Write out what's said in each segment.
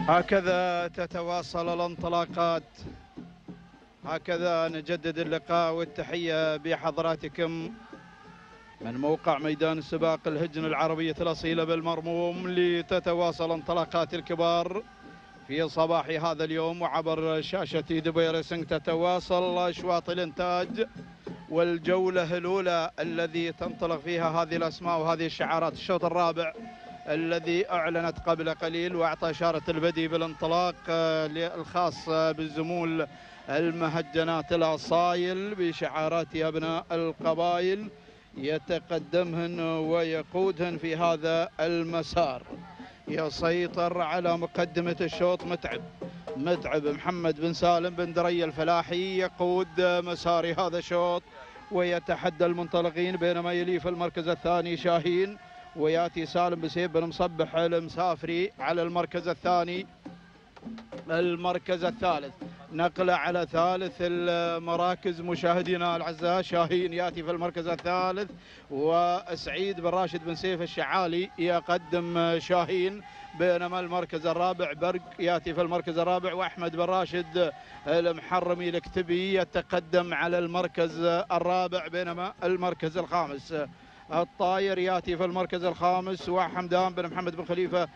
هكذا تتواصل الانطلاقات، هكذا نجدد اللقاء والتحية بحضراتكم من موقع ميدان السباق الهجن العربية الأصيلة بالمرموم، لتتواصل انطلاقات الكبار في صباح هذا اليوم. وعبر شاشة دبي ريسنج تتواصل أشواط الإنتاج والجولة الأولى الذي تنطلق فيها هذه الأسماء وهذه الشعارات. الشوط الرابع الذي أعلنت قبل قليل وأعطى إشارة البدء بالانطلاق الخاص بالزمول المهجنات الأصايل بشعارات أبناء القبائل، يتقدمهن ويقودهن في هذا المسار. يسيطر على مقدمة الشوط متعب محمد بن سالم بن دري الفلاحي، يقود مسار هذا الشوط ويتحدى المنطلقين، بينما يلي في المركز الثاني شاهين، وياتي سالم بسيف بن مصبح المسافري على المركز الثاني. المركز الثالث نقله على ثالث المراكز مشاهدينا الاعزاء، شاهين ياتي في المركز الثالث، وسعيد بن راشد بن سيف الشعالي يقدم شاهين، بينما المركز الرابع برق ياتي في المركز الرابع، واحمد بن راشد المحرمي الاكتبي يتقدم على المركز الرابع، بينما المركز الخامس الطاير ياتي في المركز الخامس، وحمدان بن محمد بن خليفه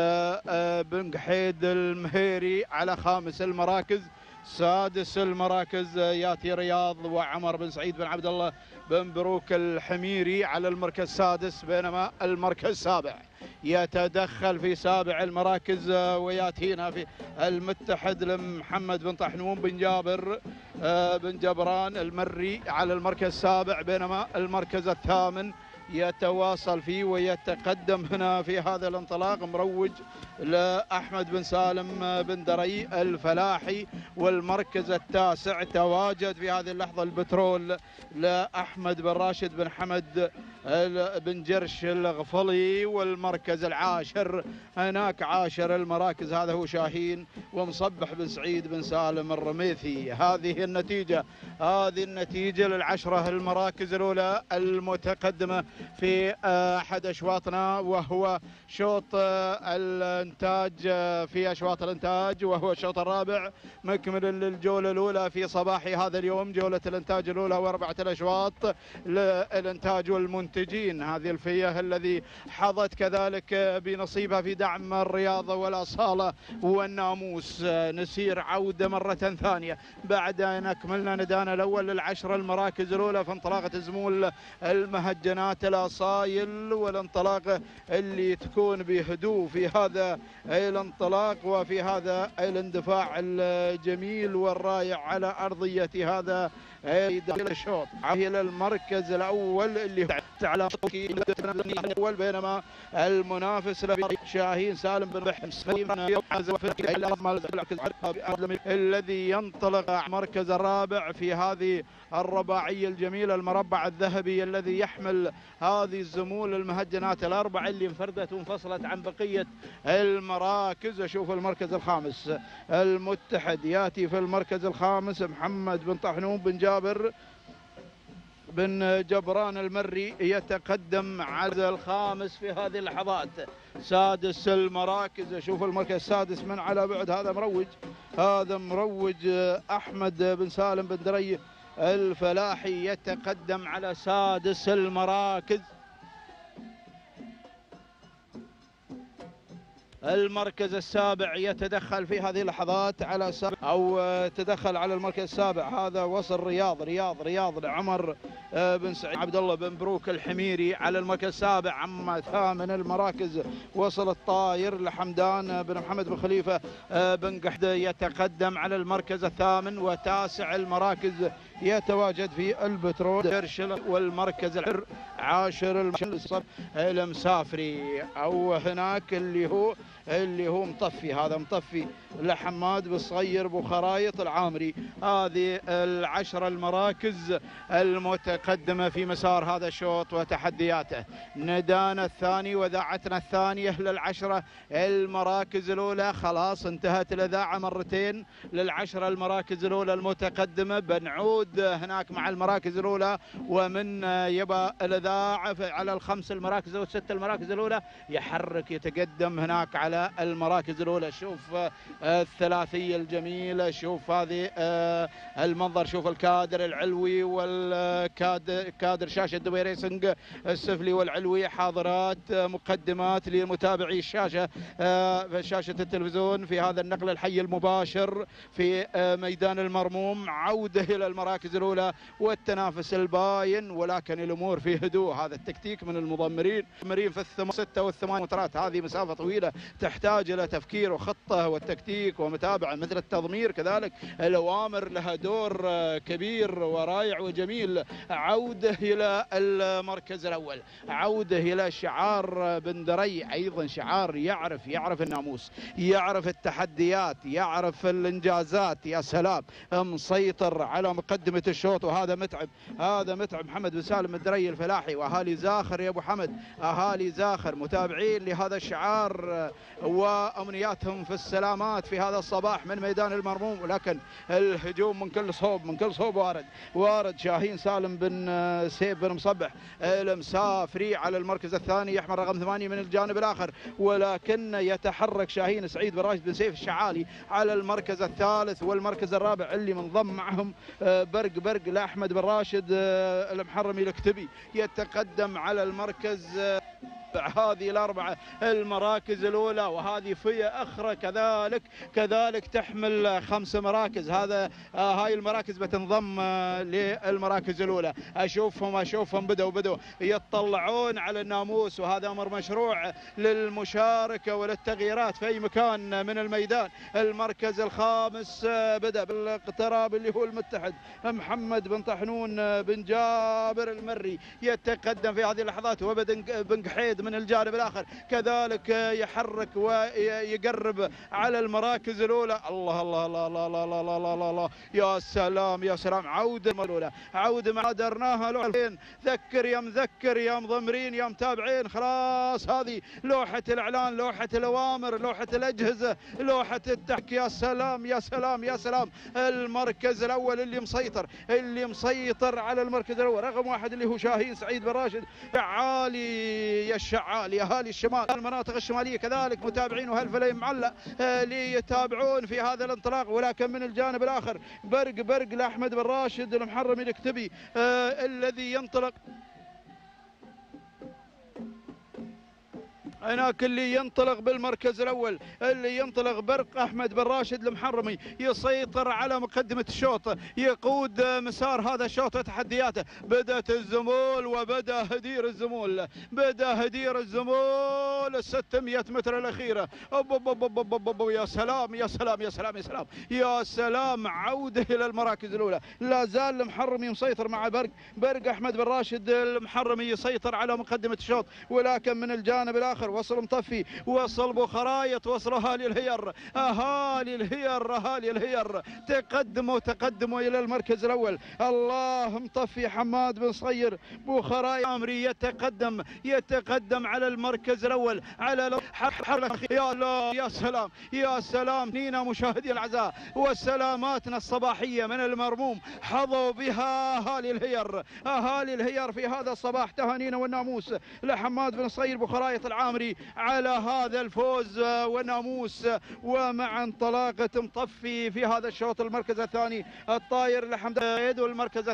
بن قحيد المهيري على خامس المراكز. سادس المراكز ياتي رياض وعمر بن سعيد بن عبد الله بن بروك الحميري على المركز السادس، بينما المركز السابع يتدخل في سابع المراكز وياتينا في المتحد لمحمد بن طحنون بن جابر بن جبران المري على المركز السابع، بينما المركز الثامن يتواصل فيه ويتقدم هنا في هذا الانطلاق مروج لأحمد بن سالم بن دري الفلاحي. والمركز التاسع تواجد في هذه اللحظة البترول لأحمد بن راشد بن حمد بن جرش الغفلي. والمركز العاشر هناك عاشر المراكز هذا هو شاهين ومصبح بن سعيد بن سالم الرميثي. هذه النتيجة للعشرة المراكز الأولى المتقدمة في أحد أشواطنا، وهو شوط الإنتاج في أشواط الإنتاج، وهو الشوط الرابع مكمل للجولة الأولى في صباح هذا اليوم، جولة الإنتاج الأولى وأربعة الأشواط للإنتاج والمنتجين. هذه الفئة الذي حظت كذلك بنصيبها في دعم الرياضة والأصالة والناموس. نسير عودة مرة ثانية بعد أن أكملنا ندانا الأول للعشر المراكز الأولى في انطلاقة زمول المهجنات الأصايل، والانطلاقة اللي تكون بهدوء في هذا الانطلاق وفي هذا الاندفاع الجميل والرائع على أرضية هذا الشوط إلى المركز الأول اللي على الأول، بينما المنافس له شاهين سالم بن بحمس الذي ينطلق المركز الرابع في هذه الرباعية الجميلة، المربع الذهبي الذي يحمل هذه الزمول المهجنات الأربع اللي انفردت وانفصلت عن بقية المراكز. أشوف المركز الخامس المتحد ياتي في المركز الخامس محمد بن طحنون بن جابر بن جبران المري يتقدم على الخامس في هذه اللحظات. سادس المراكز أشوف المركز السادس من على بعد، هذا مروج أحمد بن سالم بن دري الفلاحي يتقدم على سادس المراكز. المركز السابع يتدخل في هذه اللحظات على تدخل على المركز السابع، هذا وصل رياض لعمر بن سعيد عبد الله بن بروك الحميري على المركز السابع. أما ثامن المراكز وصل الطاير لحمدان بن محمد بن خليفة بن قحد يتقدم على المركز الثامن. وتاسع المراكز يتواجد في البترول والمركز العاشر المسافري، أو هناك اللي هو مطفي، هذا مطفي لحماد بالصغير ابو خرايط العامري. هذه العشر المراكز المتقدمه في مسار هذا الشوط وتحدياته. ندانا الثاني واذاعتنا الثانيه للعشره المراكز الاولى، خلاص انتهت الاذاعه مرتين للعشره المراكز الاولى المتقدمه. بنعود العود هناك مع المراكز الأولى، ومن يبى الإذاعة على الخمس المراكز أو الست المراكز الأولى يحرك يتقدم هناك على المراكز الأولى. شوف الثلاثية الجميلة، شوف هذه المنظر، شوف الكادر العلوي والكادر شاشة دبي ريسنج السفلي والعلوي حاضرات مقدمات لمتابعي الشاشة شاشة التلفزيون في هذا النقل الحي المباشر في ميدان المرموم. عودة إلى المراكز الأولى والتنافس الباين، ولكن الأمور في هدوء. هذا التكتيك من المضمرين في 6 و8 مترات، هذه مسافة طويلة تحتاج إلى تفكير وخطة والتكتيك ومتابعة مثل التضمير كذلك. الأوامر لها دور كبير ورائع وجميل. عودة إلى المركز الأول، عودة إلى شعار بن دري، أيضا شعار يعرف الناموس، يعرف التحديات، يعرف الإنجازات. يا سلام، مسيطر على مقدمة الشوط، وهذا متعب، هذا متعب محمد بن سالم الدري الفلاحي وأهالي زاخر يا أبو حمد، أهالي زاخر متابعين لهذا الشعار وأمنياتهم في السلامات في هذا الصباح من ميدان المرموم. ولكن الهجوم من كل صوب وارد شاهين سالم بن سيف بن مصبح المسافري على المركز الثاني يحمل رقم 8 من الجانب الآخر، ولكن يتحرك شاهين سعيد بن راشد بن سيف الشعالي على المركز الثالث والمركز الرابع اللي منضم معهم برق لأحمد بن راشد المحرمي الكتبي يتقدم على المركز. هذه الأربعة المراكز الأولى، وهذه فئة أخرى كذلك تحمل 5 مراكز. هاي المراكز بتنضم للمراكز الأولى. أشوفهم بدأوا يتطلعون على الناموس، وهذا أمر مشروع للمشاركة وللتغييرات في أي مكان من الميدان. المركز الخامس بدأ بالاقتراب اللي هو المتحد محمد بن طحنون بن جابر المري يتقدم في هذه اللحظات، وبن قحيد من الجانب الآخر كذلك يحرك ويقرب على المراكز الأولى. الله الله الله الله الله الله الله الله الله، يا سلام. عودة الأولى، عودة ما قدرناها لوحين. ذكر يا مذكر يا مضمرين يا متابعين، خلاص هذه لوحة الإعلان، لوحة الأوامر، لوحة الأجهزة، لوحة التحك. يا سلام. المركز الأول اللي مسيطر على المركز الأول رقم 1 اللي هو شاهين سعيد بن راشد عالي الشعالي. أهالي الشمال المناطق الشمالية كذلك متابعين، وهالفلين معلق ليتابعون في هذا الانطلاق. ولكن من الجانب الآخر برق لأحمد بن راشد المحرمي الكتبي الذي ينطلق هناك، اللي ينطلق بالمركز الأول، اللي ينطلق برق أحمد بن راشد المحرمي يسيطر على مقدمة الشوط، يقود مسار هذا الشوط وتحدياته. بدأت الزمول وبدأ هدير الزمول، بدأ 600 متر الأخيرة. يا سلام. عودة إلى المراكز الأولى، لا زال المحرمي مسيطر مع برق أحمد بن راشد المحرمي يسيطر على مقدمة الشوط. ولكن من الجانب الآخر وصل مطفي، وصل بوخرايط، وصل أهالي الهير تقدموا إلى المركز الأول. الله مطفي حماد بن صير بوخرايط عامري يتقدم على المركز الأول على يا الله يا سلام. نينا مشاهدي الأعزاء، وسلاماتنا الصباحية من المرموم حظوا بها أهالي الهير في هذا الصباح. تهانينا والناموس لحماد بن صير بوخرايط العامري على هذا الفوز والناموس، ومع انطلاقة مطفي في هذا الشوط. المركز الثاني الطاير لحمد العيد، والمركز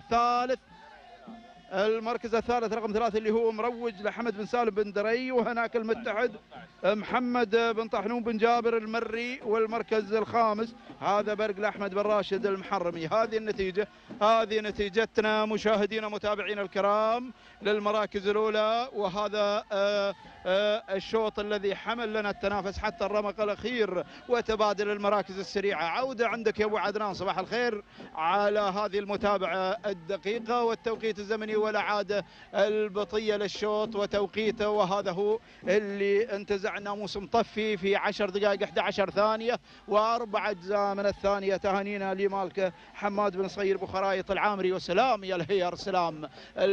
الثالث رقم 3 اللي هو مروج لحمد بن سالم بن دري، وهناك المتحد محمد بن طحنون بن جابر المري. والمركز الخامس هذا برق لأحمد بن راشد المحرمي. هذه النتيجة، هذه نتيجتنا مشاهدينا متابعينا الكرام للمراكز الأولى. وهذا الشوط الذي حمل لنا التنافس حتى الرمق الأخير وتبادل المراكز السريعة. عودة عندك يا أبو عدنان، صباح الخير على هذه المتابعة الدقيقة والتوقيت الزمني والعادة البطية للشوط وتوقيته. وهذا هو اللي انتزع الناموس مطفي في 10 دقائق 11 ثانية و4 أجزاء من الثانية. تهانينا لمالكه حماد بن صير بوخرايط العامري. وسلام يا الهير سلام.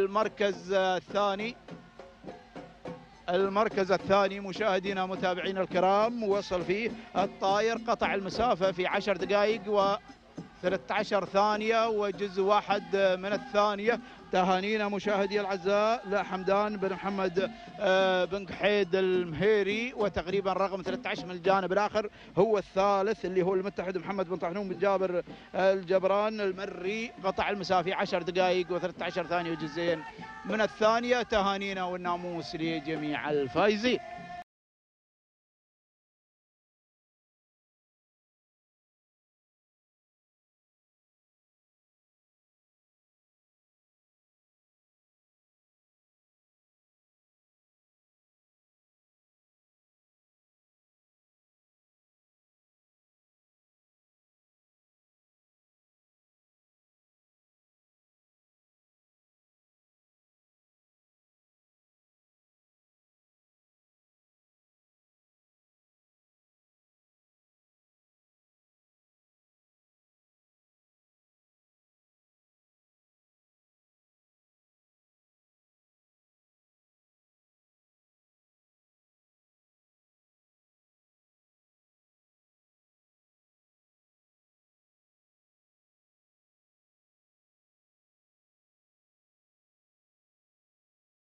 المركز الثاني مشاهدينا متابعينا الكرام وصل فيه الطاير، قطع المسافة في 10 دقائق 13 ثانية وجزء واحد من الثانية. تهانينا مشاهدي الأعزاء لحمدان بن محمد بن قحيد المهيري، وتقريبا رقم 13 من الجانب الآخر هو الثالث اللي هو المتحد محمد بن طحنون بن جابر الجبران المري. قطع المسافة 10 دقائق و13 ثانية وجزئين من الثانية. تهانينا والناموس لجميع الفائزين.